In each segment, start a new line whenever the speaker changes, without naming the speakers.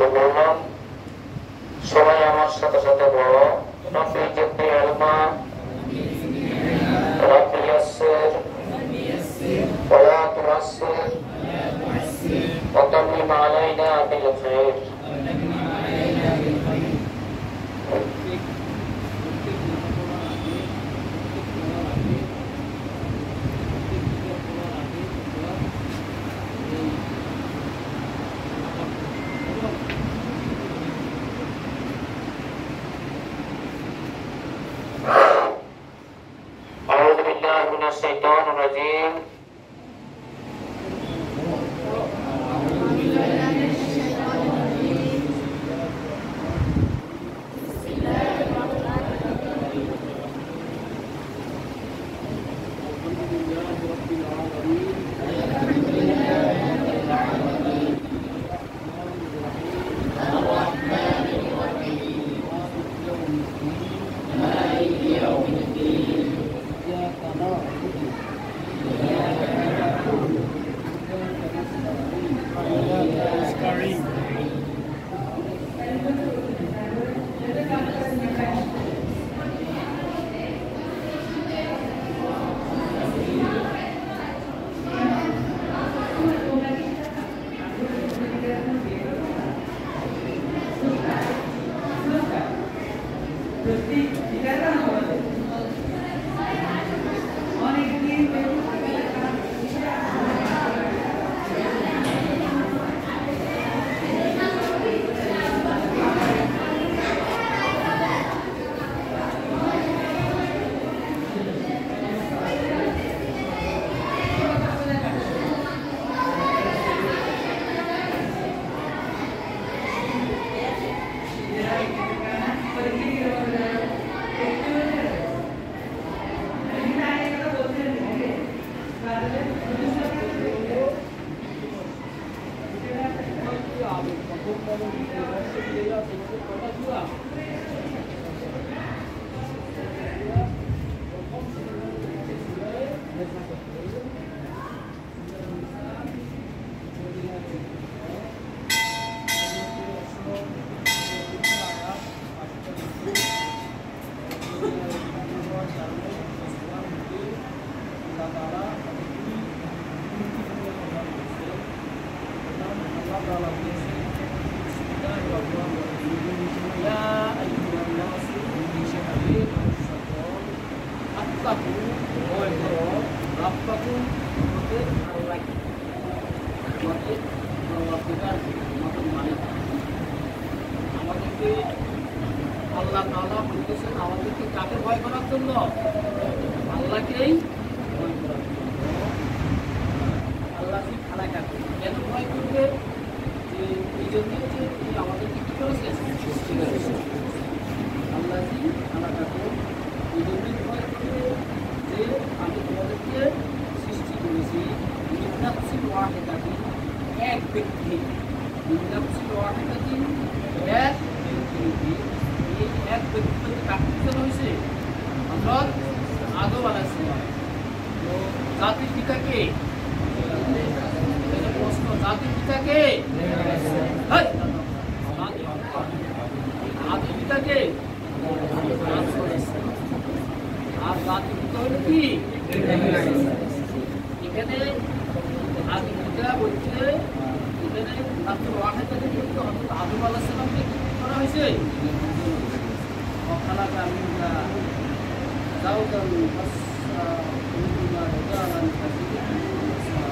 বললাম সবাই আমার সাথে সাথে বলো রব্বি জিদনি ইলমা রব্বি ইয়াসসির ওয়া তু'আসসির ওয়া তাম্মিম আলাইনা বিল খাইর। أعوذ بالله من الشيطان الرجيم আমাদেরকে আল্লাহ তাআলা বলতেছেন আমাদেরকে কাকে ভয় করার জন্য? আল্লাহকেই ভয় করার জন্য। আল্লাহ কি খানা কাকে কেন ভয় করবে? যে এই জন্য যে তিনি আমাদেরকে কি করেছেন? সৃষ্টি করেছেন। আল্লাহ কি খানা কাকে এই জন্যই ভয় করবে যে আমি তোমাদেরকে সৃষ্টি করেছি মিনাফসিন ওয়াহিদাতিন, এক ব্যক্তি, মিনাফসিন ওয়াহিদাতিন, এক ব্যক্তি। এই এক ব্যক্তি থেকে কাকে ফেলা হয়েছে? হযরত আদম আলাইহিস সালাম। তো জাতির পিতা কে? প্রশ্ন, জাতির পিতা কে? আদির পিতা কে? আর জাতির পিতা হলো কি? এখানে আদির পিতা বলছে, এখানে মাত্র ওয়াহিদাতে কিন্তু হযরত আদম আলাইহিস সালামকে কি করা হয়েছে? وخلق منها زوجا بث منهما رجالا كثيرا ونساء।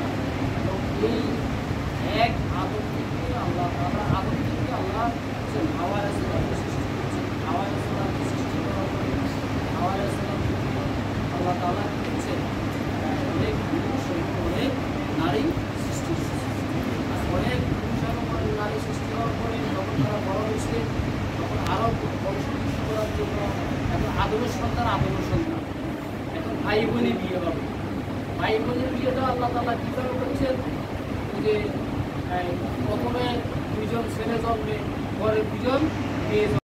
এক আদম থেকে আল্লাহ তাআলা হাওয়া আলাইহিস সালামকে সৃষ্টি করেছেন। হাওয়া আলাইহিস সালামকে সৃষ্টি করার পরে হাওয়া আলাইহিস সালামকে আল্লাহ তাআলা করেছেন অনেক পুরুষ এবং অনেক নারী সৃষ্টি করেছেন। অনেক পুরুষ এবং অনেক নারী সৃষ্টি হওয়ার পরে যখন তারা বড় হয়েছে তখন আরো বংশ করার জন্য এখন আদরের সন্তান এখন ভাই বোনে বিয়ে হবে। ভাই বোনের বিয়েটা আল্লাহ তাআলা কিভাবে করেছেন? যে প্রথমে দুইজন ছেলে জন্মে, পরে দুজন মেয়ে।